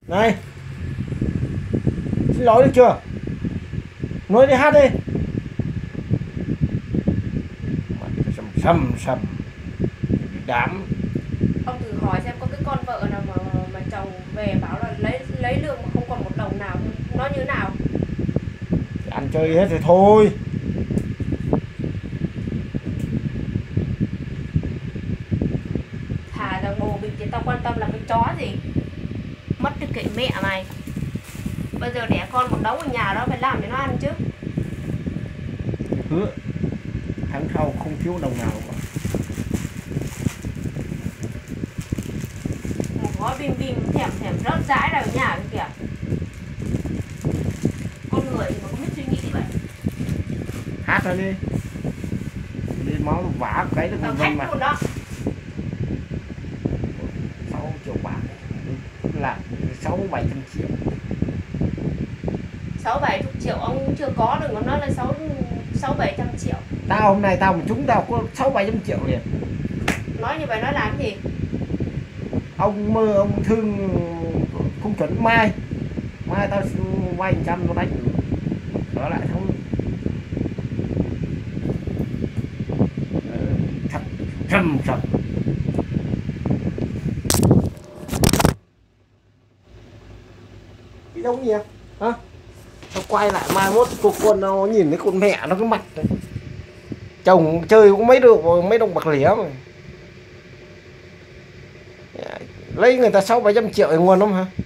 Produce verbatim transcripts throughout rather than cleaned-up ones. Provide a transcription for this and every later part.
Này, xin lỗi được chưa? Nói đi hát đi. Mặt sầm sầm sầm. Đám. Ông thử hỏi xem có cái con vợ nào mà mà chồng về bảo là lấy lấy lương mà không còn một đồng nào, nó như nào? Thì ăn chơi hết rồi thôi. Thả thằng bồ bịch thì tao quan tâm là cái chó gì. Mất cái kệ mẹ mày. Bây giờ đẻ con một đống ở nhà đó phải làm để nó ăn chứ. Hứa tháng sau không thiếu đồng nào cả. Một gói bim bim thèm thèm rớt rãi ra ở nhà kìa. Con người thì mà không biết suy nghĩ vậy. Hát ra đi. Đi máu vả cái được Tao mình thách mà. luôn đó. sáu triệu bạc là sáu bảy trăm triệu. Sáu bảy chục triệu ông chưa có, đừng có nói là sáu sáu bảy trăm triệu. Tao hôm nay tao mà chúng tao có sáu bảy trăm triệu liền. Nói như vậy nói làm cái gì? Ông mơ ông thương không chuẩn mai. Mai tao vay một trăm tao đánh trở lại không. Thật trầm trầm. Cái giống gì hả? Nó quay lại mai mốt cô con nó nhìn thấy con mẹ nó cái mặt này. Chồng chơi cũng mấy được mấy đồng bạc lẻ mà lấy người ta sáu bảy trăm triệu thì nguồn không hả?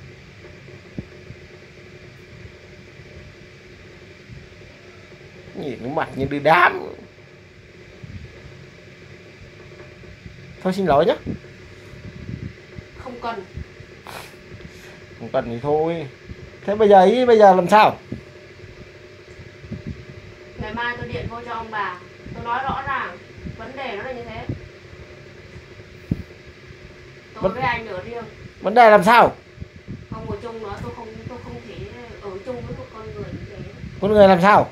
Nhìn cái mặt như đứa đám. Thôi xin lỗi nhé. Không cần. Không cần thì thôi. Thế bây giờ ý bây giờ làm sao? Ngày mai tôi điện vô cho ông bà. Tôi nói rõ ràng vấn đề nó là như thế. Tôi Vấn... với anh ở riêng. Vấn đề làm sao? Không ở chung nữa, tôi không tôi không thể ở chung với một con người như thế. Con người làm sao?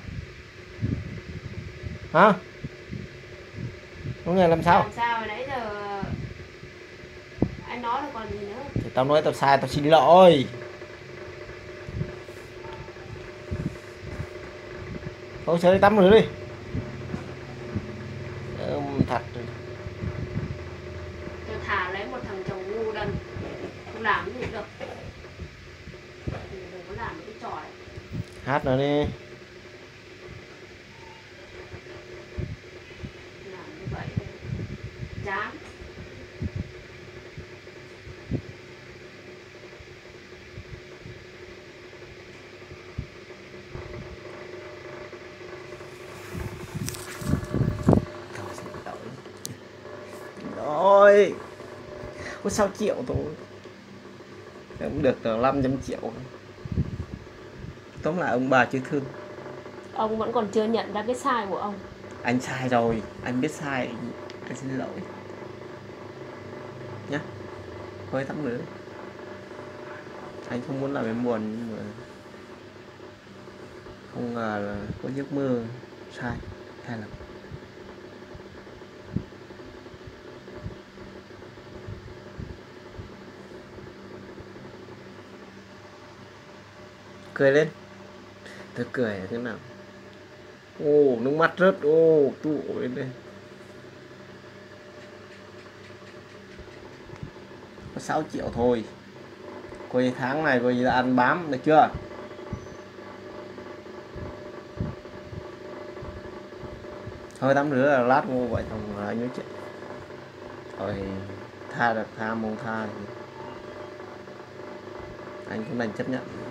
Hả? Con người làm sao? Làm sao rồi nãy giờ anh nói là còn gì nữa? Thì tao nói tao sai tao xin lỗi. Thôi chơi tắm rửa đi. Ừm, thật rồi. Tôi thà lấy một thằng chồng ngu đần, không làm cái gì được. Đừng có làm cái trò ấy. Hát nữa đi. Làm như vậy chán. Rồi có sáu triệu thôi cũng được năm trăm triệu. Tóm lại ông bà chưa thương. Ông vẫn còn chưa nhận ra cái sai của ông. Anh sai rồi, anh biết sai, anh xin lỗi nhá. Thôi tắm nữa. Anh không muốn làm em buồn nhưng mà không ngờ là có giấc mơ sai hay là cười lên. Tôi cười thế nào? Ô nước mắt rớt. Ô tụ lên đây. Có sáu triệu thôi. Coi tháng này coi như là ăn bám được chưa? Thôi tắm rửa là lát mua vợ chồng anh nói chuyện. Rồi tha được tha mong tha thì anh cũng đành chấp nhận.